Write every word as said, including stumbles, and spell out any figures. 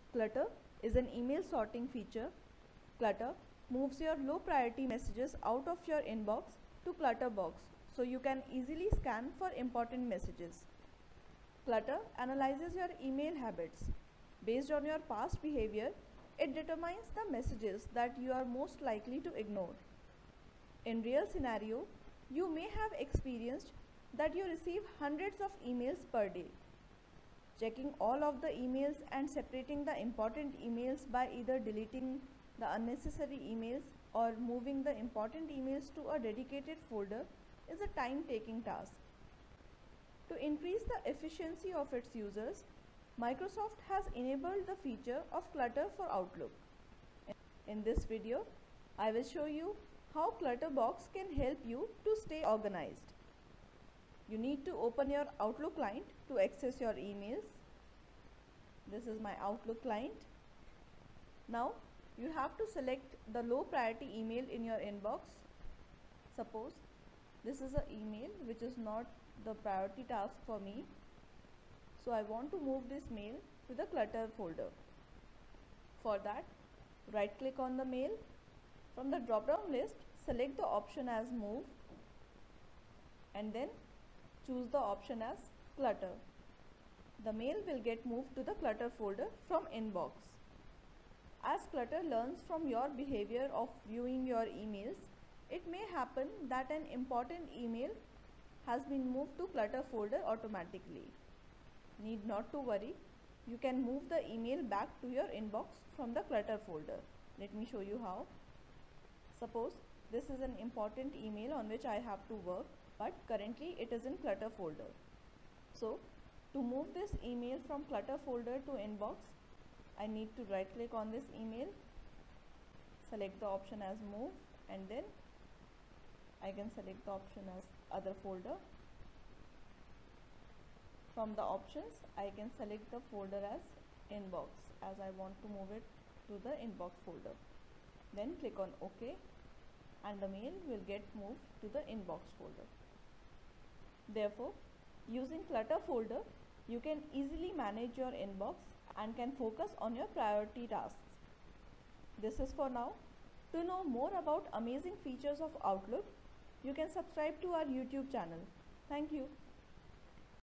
Clutter is an email sorting feature. Clutter moves your low priority messages out of your inbox to Clutter box so you can easily scan for important messages. Clutter analyzes your email habits. Based on your past behavior, it determines the messages that you are most likely to ignore. In real scenario, you may have experienced that you receive hundreds of emails per day. Checking all of the emails and separating the important emails by either deleting the unnecessary emails or moving the important emails to a dedicated folder is a time-taking task. To increase the efficiency of its users, Microsoft has enabled the feature of Clutter for Outlook. In this video, I will show you how Clutterbox can help you to stay organized. You need to open your Outlook client to access your emails. This is my Outlook client. Now, you have to select the low priority email in your inbox. Suppose this is an email which is not the priority task for me. So I want to move this mail to the Clutter folder. For that, right click on the mail. From the drop down list, select the option as Move and then choose the option as Clutter. The mail will get moved to the Clutter folder from Inbox. As Clutter learns from your behavior of viewing your emails, it may happen that an important email has been moved to Clutter folder automatically. Need not to worry, you can move the email back to your inbox from the Clutter folder. Let me show you how. Suppose this is an important email on which I have to work, but currently it is in Clutter folder. So to move this email from Clutter folder to inbox, I need to right click on this email, select the option as Move, and then I can select the option as Other folder. From the options, I can select the folder as Inbox as I want to move it to the inbox folder. Then click on OK and the mail will get moved to the inbox folder. Therefore, using Clutter folder, you can easily manage your inbox and can focus on your priority tasks. This is for now. To know more about amazing features of Outlook, you can subscribe to our YouTube channel. Thank you.